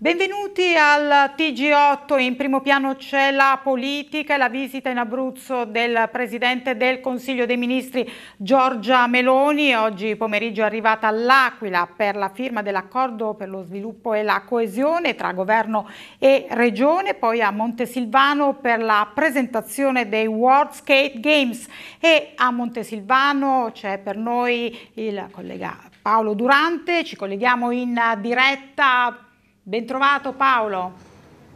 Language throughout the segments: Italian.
Benvenuti al TG8. In primo piano c'è la politica e la visita in Abruzzo del Presidente del Consiglio dei Ministri Giorgia Meloni. Oggi pomeriggio è arrivata all'Aquila per la firma dell'accordo per lo sviluppo e la coesione tra governo e regione, poi a Montesilvano per la presentazione dei World Skate Games, e a Montesilvano c'è per noi il collega Paolo Durante. Ci colleghiamo in diretta. Ben trovato Paolo.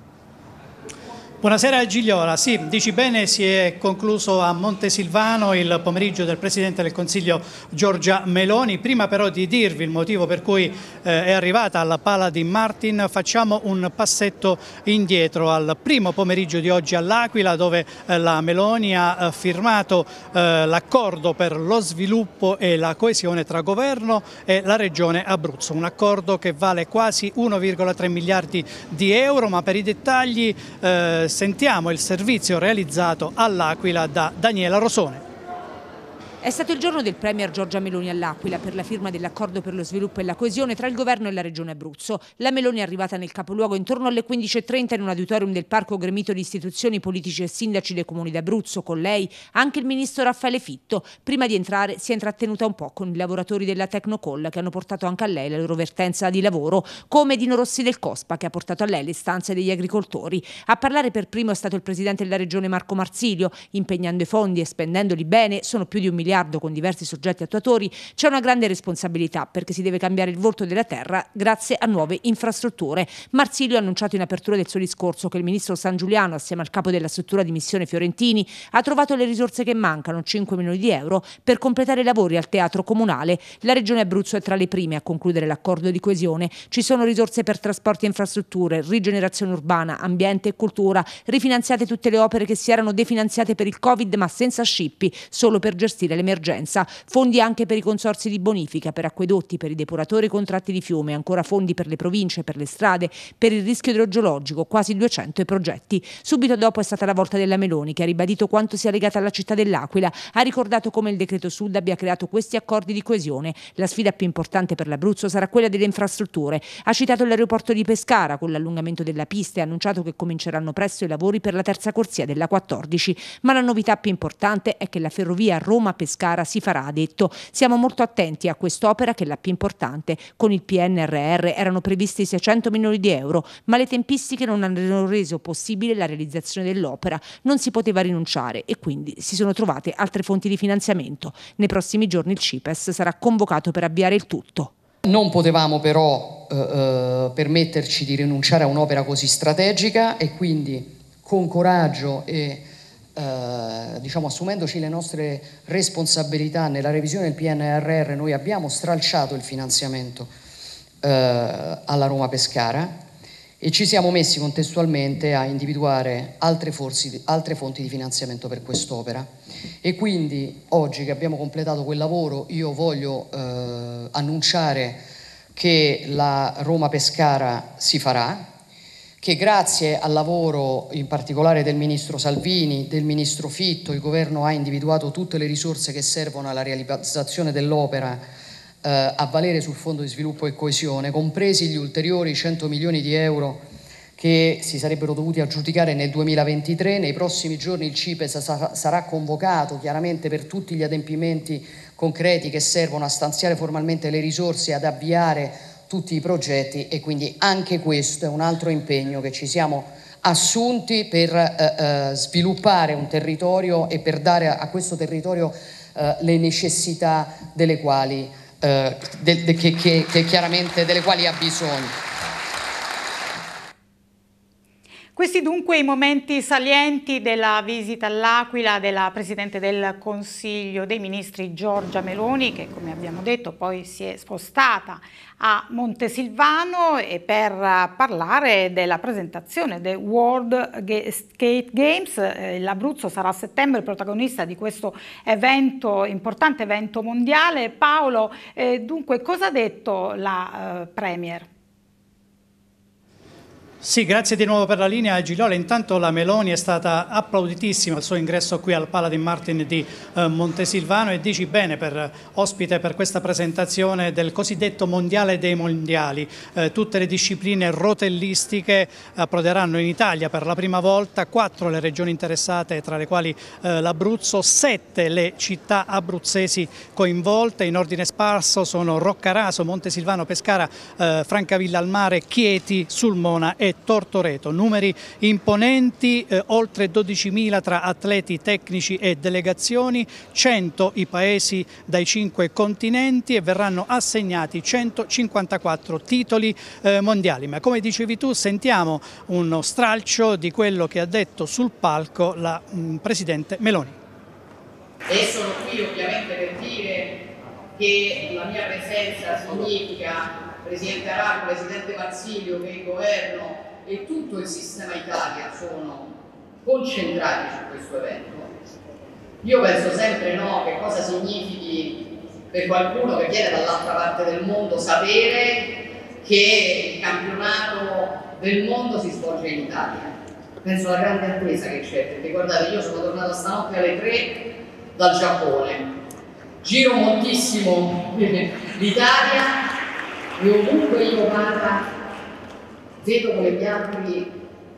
Buonasera Gigliola, sì, dici bene, si è concluso a Montesilvano il pomeriggio del Presidente del Consiglio Giorgia Meloni. Prima però di dirvi il motivo per cui è arrivata alla Pala di Martin, facciamo un passetto indietro al primo pomeriggio di oggi all'Aquila, dove la Meloni ha firmato l'accordo per lo sviluppo e la coesione tra governo e la regione Abruzzo, un accordo che vale quasi 1,3 miliardi di euro, ma per i dettagli sentiamo il servizio realizzato all'Aquila da Daniela Rosone. È stato il giorno del Premier Giorgia Meloni all'Aquila per la firma dell'accordo per lo sviluppo e la coesione tra il governo e la regione Abruzzo. La Meloni è arrivata nel capoluogo intorno alle 15:30 in un auditorium del parco gremito di istituzioni, politici e sindaci dei comuni d'Abruzzo. Con lei anche il ministro Raffaele Fitto. Prima di entrare si è intrattenuta un po' con i lavoratori della Tecnocoll, che hanno portato anche a lei la loro vertenza di lavoro, come Dino Rossi del Cospa, che ha portato a lei le istanze degli agricoltori. A parlare per primo è stato il presidente della regione Marco Marsilio. Impegnando i fondi e spendendoli bene, sono più di 1 miliardo con diversi soggetti attuatori, c'è una grande responsabilità perché si deve cambiare il volto della terra grazie a nuove infrastrutture. Marsilio ha annunciato in apertura del suo discorso che il ministro San Giuliano, assieme al capo della struttura di missione Fiorentini, ha trovato le risorse che mancano, 5 milioni di euro, per completare i lavori al teatro comunale. La regione Abruzzo è tra le prime a concludere l'accordo di coesione. Ci sono risorse per trasporti e infrastrutture, rigenerazione urbana, ambiente e cultura, rifinanziate tutte le opere che si erano definanziate per il Covid ma senza scippi, solo per gestire l'emergenza. Fondi anche per i consorzi di bonifica, per acquedotti, per i depuratori e contratti di fiume, ancora fondi per le province, per le strade, per il rischio idrogeologico, quasi 200 i progetti. Subito dopo è stata la volta della Meloni, che ha ribadito quanto sia legata alla città dell'Aquila, ha ricordato come il decreto Sud abbia creato questi accordi di coesione. La sfida più importante per l'Abruzzo sarà quella delle infrastrutture. Ha citato l'aeroporto di Pescara con l'allungamento della pista e ha annunciato che cominceranno presto i lavori per la terza corsia della 14. Ma la novità più importante è che la ferrovia Roma-Pescara si farà, ha detto. Siamo molto attenti a quest'opera, che è la più importante. Con il PNRR erano previsti 600 milioni di euro, ma le tempistiche non hanno reso possibile la realizzazione dell'opera. Non si poteva rinunciare e quindi si sono trovate altre fonti di finanziamento. Nei prossimi giorni il CIPES sarà convocato per avviare il tutto. Non potevamo però permetterci di rinunciare a un'opera così strategica e quindi con coraggio e assumendoci le nostre responsabilità nella revisione del PNRR, noi abbiamo stralciato il finanziamento alla Roma-Pescara e ci siamo messi contestualmente a individuare altre fonti di finanziamento per quest'opera. E quindi oggi che abbiamo completato quel lavoro io voglio annunciare che la Roma-Pescara si farà, che grazie al lavoro in particolare del ministro Salvini, del ministro Fitto, il governo ha individuato tutte le risorse che servono alla realizzazione dell'opera a valere sul Fondo di Sviluppo e Coesione, compresi gli ulteriori 100 milioni di euro che si sarebbero dovuti aggiudicare nel 2023. Nei prossimi giorni il CIPES sarà convocato chiaramente per tutti gli adempimenti concreti che servono a stanziare formalmente le risorse e ad avviare tutti i progetti, e quindi anche questo è un altro impegno che ci siamo assunti per sviluppare un territorio e per dare a questo territorio le necessità delle quali chiaramente delle quali ha bisogno. Questi dunque i momenti salienti della visita all'Aquila della Presidente del Consiglio dei Ministri Giorgia Meloni, che come abbiamo detto poi si è spostata a Montesilvano e per parlare della presentazione dei World Skate Games. L'Abruzzo sarà a settembre protagonista di questo evento, importante evento mondiale. Paolo, dunque cosa ha detto la Premier? Sì, grazie di nuovo per la linea Gigliola. Intanto la Meloni è stata applauditissima al suo ingresso qui al Paladin Martin di Montesilvano e dici bene per ospite per questa presentazione del cosiddetto Mondiale dei Mondiali. Tutte le discipline rotellistiche approderanno in Italia per la prima volta, 4 le regioni interessate tra le quali l'Abruzzo, 7 le città abruzzesi coinvolte, in ordine sparso sono Roccaraso, Montesilvano, Pescara, Francavilla al Mare, Chieti, Sulmona e Tortoreto. Numeri imponenti, oltre 12.000 tra atleti, tecnici e delegazioni, 100 i paesi dai 5 continenti e verranno assegnati 154 titoli mondiali. Ma come dicevi tu, sentiamo uno stralcio di quello che ha detto sul palco la Presidente Meloni. E sono qui ovviamente per dire che la mia presenza significa, Presidente Araco, Presidente Marsilio, che il Governo e tutto il sistema Italia sono concentrati su questo evento. Io penso sempre che cosa significhi per qualcuno che viene dall'altra parte del mondo sapere che il campionato del mondo si svolge in Italia. Penso alla grande attesa che c'è, perché guardate, io sono tornata stanotte alle 3 dal Giappone, giro moltissimo l'Italia e ovunque io vada vedo come gli altri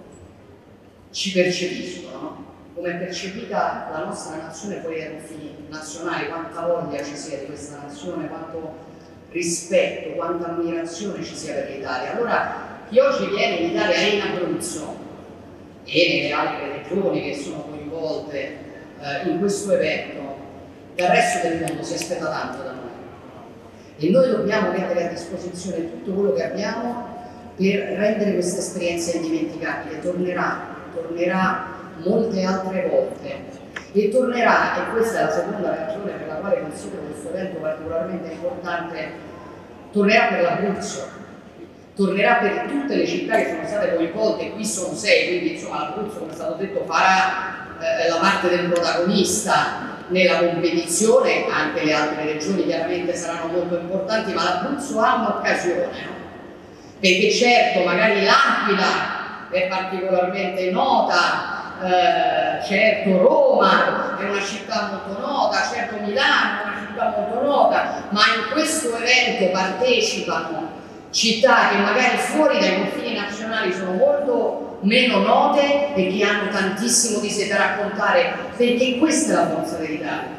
ci percepiscono, no? Come è percepita la nostra nazione poi ai confini nazionali, quanta voglia ci sia di questa nazione, quanto rispetto, quanta ammirazione ci sia per l'Italia. Allora chi oggi viene in Italia e in Abruzzo e nelle altre regioni che sono coinvolte in questo evento, dal resto del mondo si aspetta tanto da noi e noi dobbiamo mettere a disposizione tutto quello che abbiamo per rendere questa esperienza indimenticabile. Tornerà molte altre volte e tornerà, e questa è la seconda ragione per la quale considero questo evento particolarmente importante, tornerà per l'Abruzzo, tornerà per tutte le città che sono state coinvolte, qui sono 6, quindi insomma l'Abruzzo, come è stato detto, farà la parte del protagonista nella competizione, anche le altre regioni chiaramente saranno molto importanti, ma l'Abruzzo ha un'occasione, no? Perché certo magari l'Aquila è particolarmente nota, certo Roma è una città molto nota, certo Milano è una città molto nota, ma in questo evento partecipano città che magari fuori dai confini nazionali sono molto meno note e che hanno tantissimo di sé da raccontare, perché questa è la forza dell'Italia.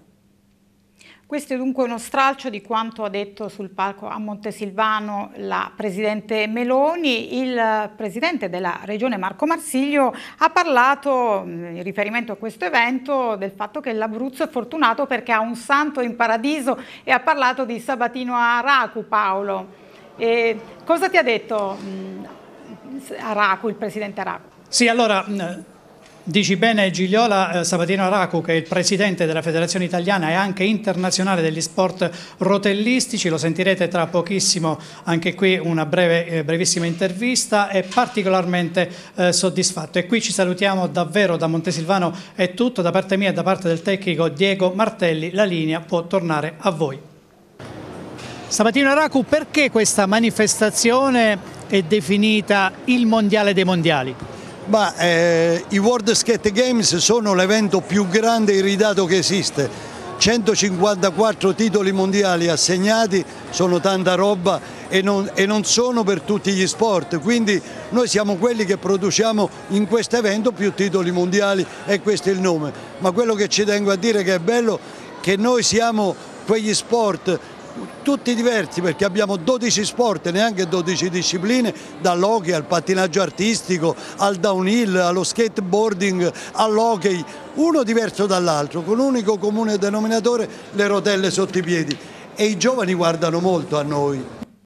Questo è dunque uno stralcio di quanto ha detto sul palco a Montesilvano la Presidente Meloni. Il Presidente della Regione Marco Marsiglio ha parlato, in riferimento a questo evento, del fatto che l'Abruzzo è fortunato perché ha un santo in paradiso e ha parlato di Sabatino Aracu, Paolo. Cosa ti ha detto Aracu, il Presidente Aracu? Sì, allora dici bene Gigliola, Sabatino Aracu, che è il Presidente della Federazione Italiana e anche internazionale degli sport rotellistici, lo sentirete tra pochissimo, anche qui una brevissima intervista, è particolarmente soddisfatto. E qui ci salutiamo davvero, da Montesilvano è tutto, da parte mia e da parte del tecnico Diego Martelli, la linea può tornare a voi. Sabatino Aracu, perché questa manifestazione è definita il Mondiale dei Mondiali? I World Skate Games sono l'evento più grande e iridato che esiste, 154 titoli mondiali assegnati, sono tanta roba e non sono per tutti gli sport, quindi noi siamo quelli che produciamo in questo evento più titoli mondiali e questo è il nome. Ma quello che ci tengo a dire che è bello che noi siamo quegli sport tutti diversi, perché abbiamo 12 sport, neanche 12 discipline, dall'hockey al pattinaggio artistico, al downhill, allo skateboarding, all'hockey, uno diverso dall'altro, con un unico comune denominatore: le rotelle sotto i piedi. E i giovani guardano molto a noi.